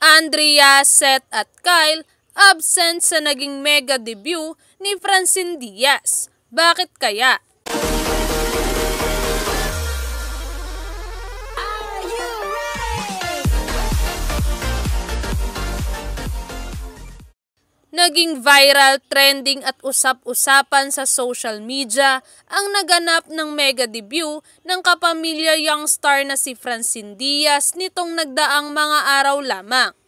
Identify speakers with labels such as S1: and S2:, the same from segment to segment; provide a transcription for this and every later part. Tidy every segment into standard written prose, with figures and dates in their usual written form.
S1: Andrea, Seth at Kyle absent sa naging mega debut ni Francine Diaz. Bakit kaya? Naging viral, trending at usap-usapan sa social media ang naganap ng mega debut ng kapamilya young star na si Francine Diaz nitong nagdaang mga araw lamang.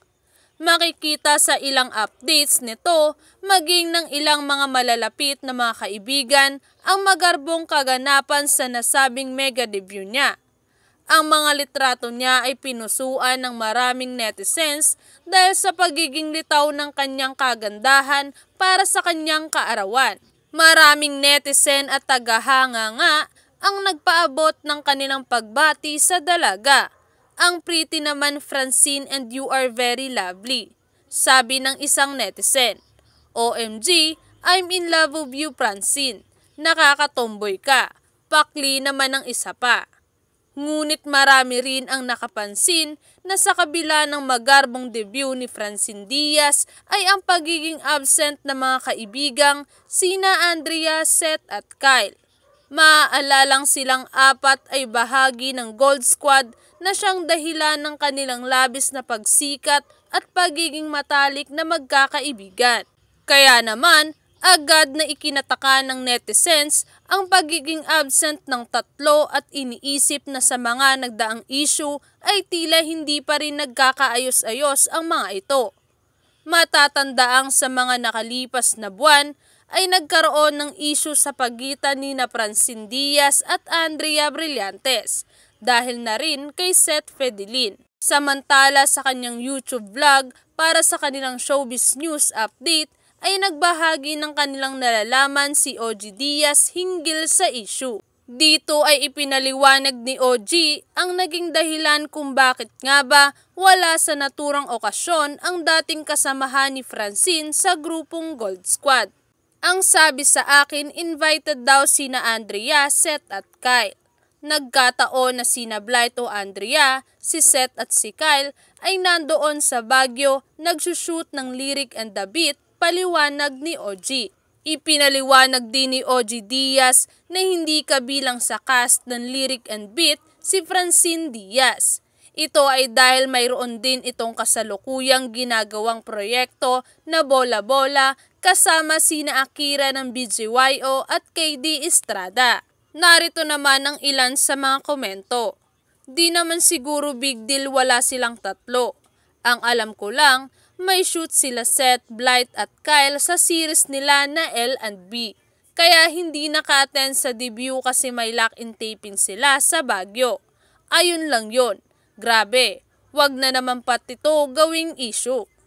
S1: Makikita sa ilang updates nito maging ng ilang mga malalapit na mga kaibigan ang magarbong kaganapan sa nasabing mega debut niya. Ang mga litrato niya ay pinusuan ng maraming netizens dahil sa pagiging litaw ng kanyang kagandahan para sa kanyang kaarawan. Maraming netizen at tagahanga nga ang nagpaabot ng kanilang pagbati sa dalaga. Ang pretty naman Francine and you are very lovely, sabi ng isang netizen. OMG, I'm in love with you Francine, nakakatomboy ka, pakli naman ang isa pa. Ngunit marami rin ang nakapansin na sa kabila ng magarbong debut ni Francine Diaz ay ang pagiging absent ng mga kaibigang sina Andrea, Seth at Kyle. Maaalalang silang apat ay bahagi ng Gold Squad na siyang dahilan ng kanilang labis na pagsikat at pagiging matalik na magkakaibigan. Kaya naman, agad na ikinataka ng netizens ang pagiging absent ng tatlo at iniisip na sa mga nagdaang issue ay tila hindi pa rin nagkakaayos-ayos ang mga ito. Matatandaang sa mga nakalipas na buwan ay nagkaroon ng issue sa pagitan ni Francine Diaz at Andrea Brillantes dahil na rin kay Seth Fedelin. Samantala sa kanyang YouTube vlog para sa kanilang showbiz news update ay nagbahagi ng kanilang nalalaman si OG Diaz hinggil sa issue. Dito ay ipinaliwanag ni OG ang naging dahilan kung bakit nga ba wala sa naturang okasyon ang dating kasamahan ni Francine sa grupong Gold Squad. Ang sabi sa akin, invited daw sina Andrea, Seth at Kyle. Nagkataon na sina Blight o Andrea, si Seth at si Kyle ay nandoon sa Baguio nagsushoot ng Lyric and the Beat, paliwanag ni OG. Ipinaliwanag din ni OG Diaz na hindi kabilang sa cast ng Lyric and Beat si Francine Diaz. Ito ay dahil mayroon din itong kasalukuyang ginagawang proyekto na Bola-Bola kasama sina Akira ng BGYO at KD Estrada. Narito naman ang ilan sa mga komento. Di naman siguro big deal wala silang tatlo. Ang alam ko lang, may shoot sila Seth, Blight at Kyle sa series nila na L&B. Kaya hindi naka-attend sa debut kasi may lock-in taping sila sa Baguio. Ayun lang yon. Grabe, wag na naman pati to gawing issue.